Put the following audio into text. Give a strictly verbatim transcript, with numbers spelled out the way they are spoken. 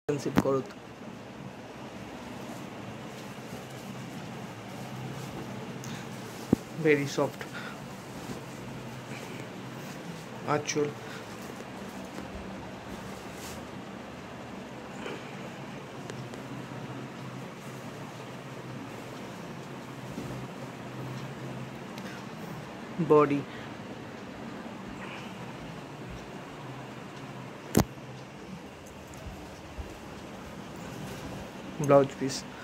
expensive করত very soft actual body blouse piece